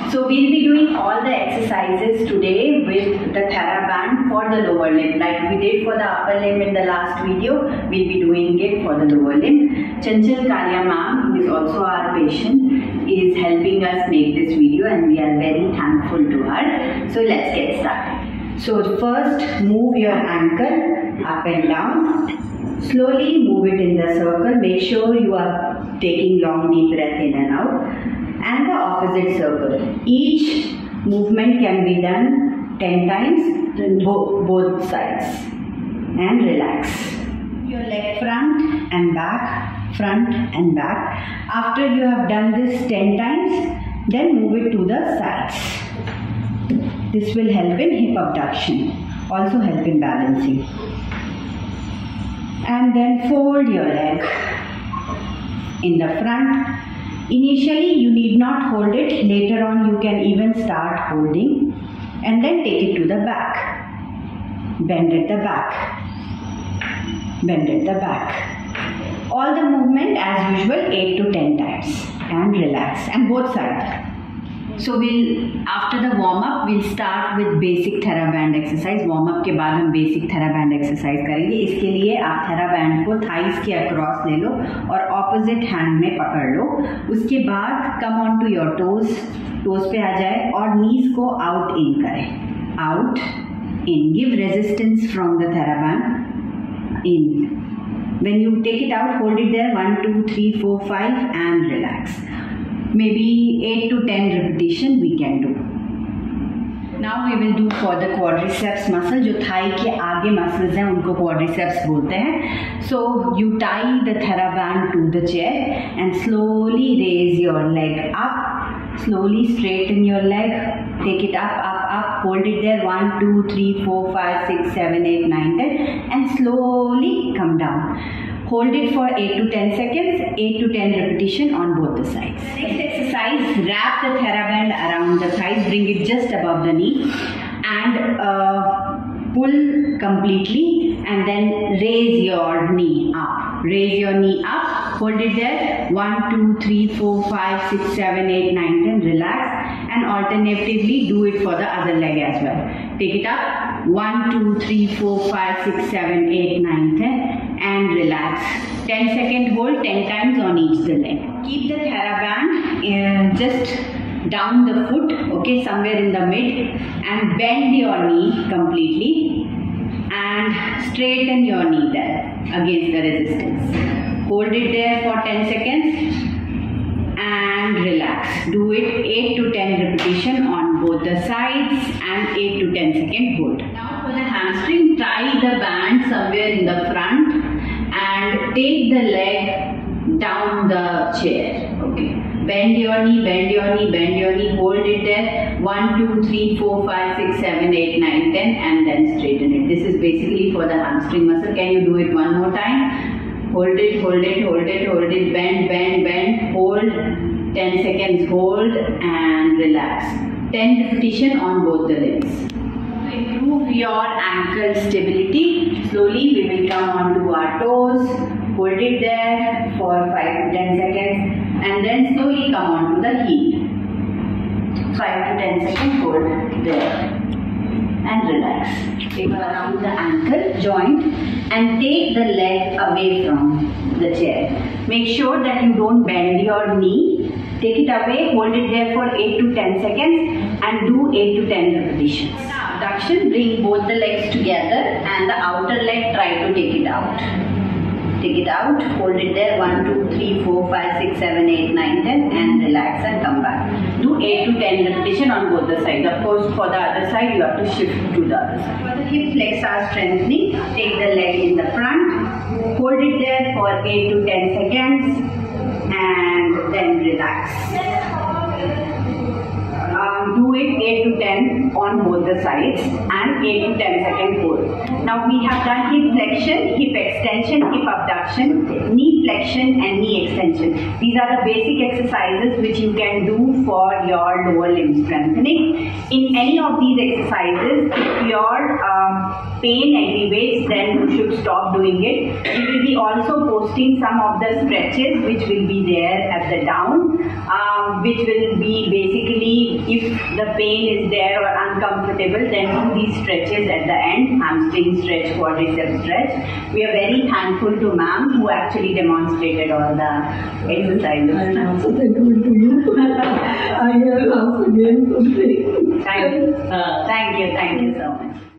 So we'll be doing all the exercises today with the TheraBand for the lower limb. Like we did for the upper limb in the last video, we'll be doing it for the lower limb. Chanchal Kalia ma'am, who is also our patient, is helping us make this video and we are very thankful to her. So let's get started. So first, move your ankle up and down. Slowly move it in the circle. Make sure you are taking long deep breath in and out. And the opposite circle. Each movement can be done 10 times, both sides. And relax. Your leg front and back, front and back. After you have done this 10 times, then move it to the sides. This will help in hip abduction, also help in balancing. And then fold your leg in the front. Initially, you need not hold it. Later on, you can even start holding. And then take it to the back. Bend at the back. Bend at the back. All the movement as usual 8 to 10 times. And relax. And both sides. So after the warm up, we'll start with basic TheraBand exercise. Warm up के बाद हम basic TheraBand exercise करेंगे. इसके लिए आप TheraBand को thighs के across ले लो और opposite hand में पकड़ लो. उसके बाद come on to your toes. Toes पे आ जाए और knees को out in करें. Out in. Give resistance from the TheraBand. In. When you take it out, hold it there. 1, 2, 3, 4, 5 and relax. Maybe 8 to 10 repetition we can do. Now we will do for the quadriceps muscle. जो thigh के आगे muscles हैं उनको quadriceps बोलते हैं. So you tie the TheraBand to the chair and slowly raise your leg up. Slowly straighten your leg. Take it up, up, up. Hold it there. 1, 2, 3, 4, 5, 6, 7, 8, 9, 10 and slowly come down. Hold it for 8 to 10 seconds, 8 to 10 repetition on both the sides. Next exercise, wrap the TheraBand around the thighs, bring it just above the knee and pull completely and then raise your knee up. Raise your knee up, hold it there, 1, 2, 3, 4, 5, 6, 7, 8, 9, 10, relax and alternatively do it for the other leg as well. Take it up, 1, 2, 3, 4, 5, 6, 7, 8, 9, 10 and relax. 10-second hold 10 times on each the leg. Keep the TheraBand just down the foot, okay, somewhere in the mid and bend your knee completely and straighten your knee there against the resistance. Hold it there for 10 seconds and relax. Do it 8 to 10 repetition on both the sides and 8 to 10 second hold. Now for the hamstring, tie the band somewhere in the front and take the leg down the chair. Okay. Bend your knee, bend your knee, bend your knee, hold it there. 1, 2, 3, 4, 5, 6, 7, 8, 9, 10 and then straighten it. This is basically for the hamstring muscle. Can you do it one more time? Hold it, hold it, hold it, hold it, bend, bend, bend, hold. 10 seconds hold and relax. 10 repetition on both the legs. To improve your ankle stability, slowly we will come onto our toes. Hold it there for 5 to 10 seconds and then slowly come onto the heel. 5 to 10 seconds hold there and relax. Take around the ankle joint and take the leg away from the chair. Make sure that you don't bend your knee. Take it away, hold it there for 8 to 10 seconds and do 8 to 10 repetitions. Abduction, bring both the legs together and the outer leg try to take it out. Take it out, hold it there, 1, 2, 3, 4, 5, 6, 7, 8, 9, 10 and relax and come back. Do 8 to 10 repetition on both the sides. Of course, for the other side, you have to shift to the other side. For the hip flexor strengthening, take the leg in the front, hold it there for 8 to 10 seconds and then relax. Do do it 8 to 10 on both the sides and 8 to 10 second hold. Now we have done hip flexion, hip extension, hip abduction, knee flexion and knee extension. These are the basic exercises which you can do for your lower limb strengthening. In any of these exercises, if your pain aggravates, then you should stop doing it. We will be also posting some of the stretches which will be there at the down, which will be basically if the pain is there or uncomfortable, then do these stretches at the end, hamstring stretch, quadricep stretch. We are very thankful to ma'am who actually demonstrated all the exercises. I am also thankful to you. I have also gained something. Thank you so much.